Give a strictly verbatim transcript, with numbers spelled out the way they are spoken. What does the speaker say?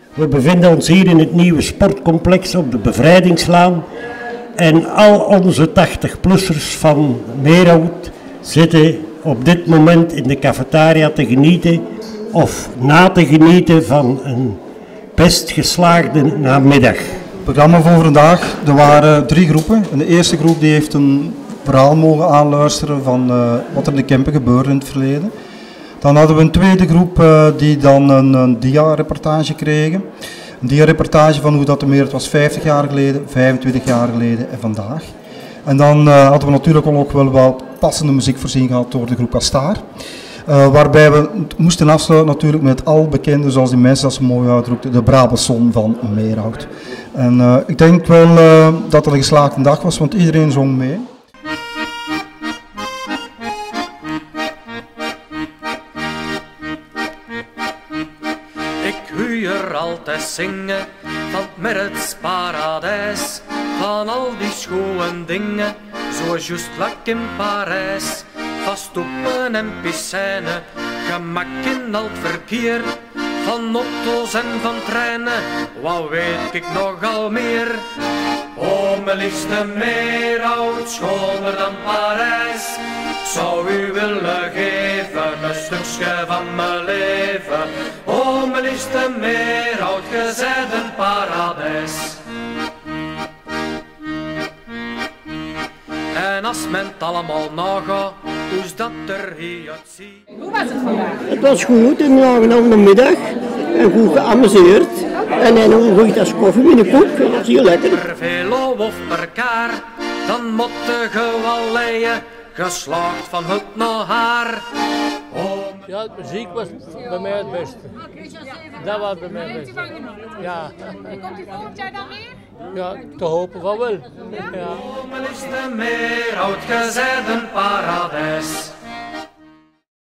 We bevinden ons hier in het nieuwe sportcomplex op de Bevrijdingslaan. En al onze tachtig-plussers van Meerhout zitten op dit moment in de cafetaria te genieten of na te genieten van een best geslaagde namiddag. Het programma voor vandaag, er waren drie groepen. En de eerste groep die heeft een verhaal mogen aanluisteren van uh, wat er in de Kempen gebeurde in het verleden. Dan hadden we een tweede groep uh, die dan een, een dia-reportage kregen. Een dia-reportage van hoe dat de Meerhout was vijftig jaar geleden, vijfentwintig jaar geleden en vandaag. En dan uh, hadden we natuurlijk ook wel wat passende muziek voorzien gehad door de groep Kastaar. Uh, waarbij we moesten afsluiten natuurlijk met al bekende, zoals die mensen dat ze mooi uitdrukten, de Brabantson van Meerhout. En uh, ik denk wel uh, dat het een geslaagde dag was, want iedereen zong mee. Ik huur altijd zingen van het Meerhouts paradijs, van al die schoon dingen, zoals juist lak in Parijs. Van stoepen en piscijnen, gemak in al het verkeer, van auto's en van treinen, wat weet ik nogal meer. O, mijn liefste Meerhout, schoner dan Parijs, ik zou u willen geven een stukje van mijn leven. O, mijn liefste Meerhout, ge zijt een paradijs. En als men het allemaal nagaat, hoe is dat er hier uitziet. Hoe was het vandaag? Het was goed, een aangename middag en goed geamuseerd. En dan een goed als koffie met een koek, dat is heel lekker. Per velo of per kaar, dan motte ge wel leien, geslaagd van het naar haar. Oh, ja, de muziek was bij mij het beste. Dat was bij mij het beste. Ja. En komt u volgend jaar dan weer? Ja, te hopen van wel. ja. Oh, mijn liefste Meerhout, ge zijt een paradijs.